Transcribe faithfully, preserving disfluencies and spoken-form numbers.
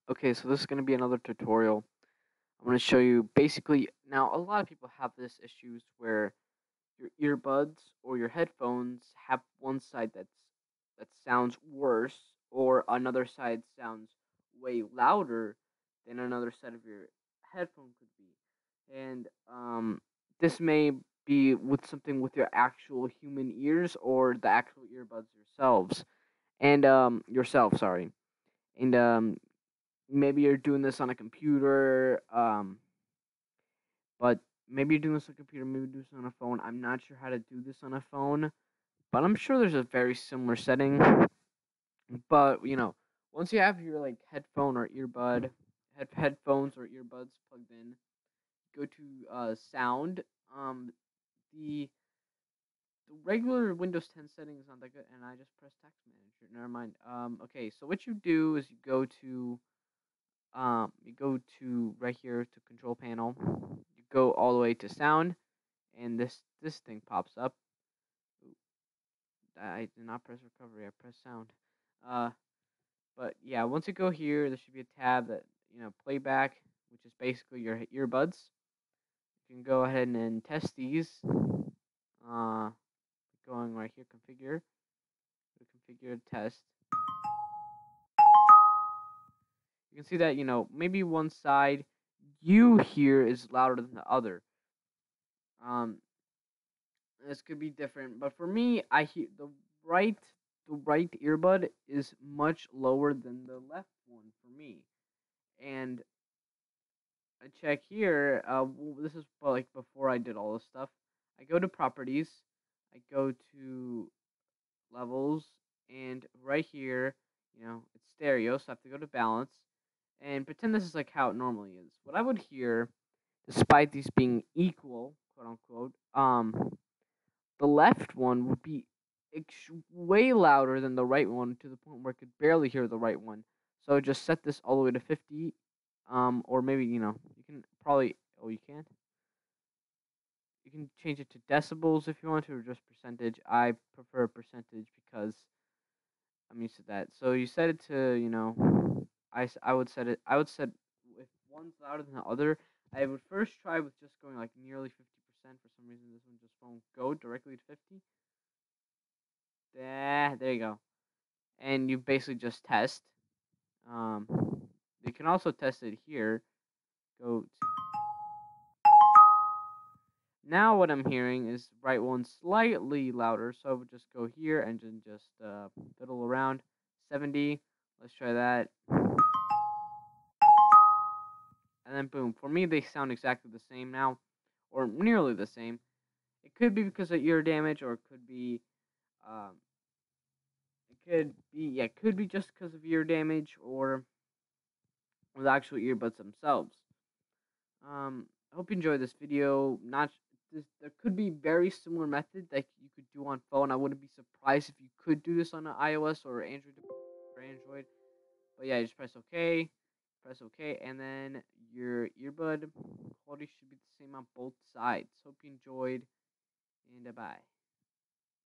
Okay, so this is going to be another tutorial. I'm going to show you basically now a lot of people have this issues where your earbuds or your headphones have one side that's that sounds worse or another side sounds way louder than another side of your headphone could be. And um this may be with something with your actual human ears or the actual earbuds yourselves. And um yourself, sorry. And um maybe you're doing this on a computer, um, but maybe you're doing this on a computer, maybe do this on a phone. I'm not sure how to do this on a phone, but I'm sure there's a very similar setting. But you know, once you have your like headphone or earbud, head headphones or earbuds plugged in, go to uh, sound. Um, the the regular Windows ten setting is not that good, and I just press text manager. Never mind. Um, okay, so what you do is you go to um, you go to right here to control panel. You go all the way to sound, and this this thing pops up. Ooh, I did not press recovery. I pressed sound. Uh, but yeah, once you go here, there should be a tab that you know playback, which is basically your earbuds. You can go ahead and, and test these. Uh, going right here, configure, configure test. You can see that you know maybe one side you hear is louder than the other. Um, this could be different, but for me, I hear the right the right earbud is much lower than the left one for me. And I check here. Uh, w- this is uh, like before I did all this stuff. I go to properties. I go to levels, and right here, you know, it's stereo, so I have to go to balance and pretend this is like how it normally is. What I would hear, despite these being equal, quote unquote, um, the left one would be ex- way louder than the right one to the point where I could barely hear the right one. So just set this all the way to fifty, um, or maybe you know you can probably oh you can you can change it to decibels if you want to, or just percentage. I prefer percentage because I'm used to that. So you set it to you know I, s- I would set it I would set if one's louder than the other. I would first try with just going like nearly fifty percent. For some reason, this one just won't go directly to fifty. There, there you go. And you basically just test. Um, you can also test it here. Go to now. What I'm hearing is right one slightly louder, so I would just go here and then just uh, fiddle around. seventy. Let's try that. And then boom. For me, they sound exactly the same now, or nearly the same. It could be because of ear damage, or it could be, um, it could be, yeah, it could be just because of ear damage, or the actual earbuds themselves. Um, I hope you enjoyed this video. Not this, there could be very similar method that you could do on phone. I wouldn't be surprised if you could do this on an iOS or Android or Android. But yeah, just press OK, press OK, and then your earbud quality should be the same on both sides. Hope you enjoyed, and bye.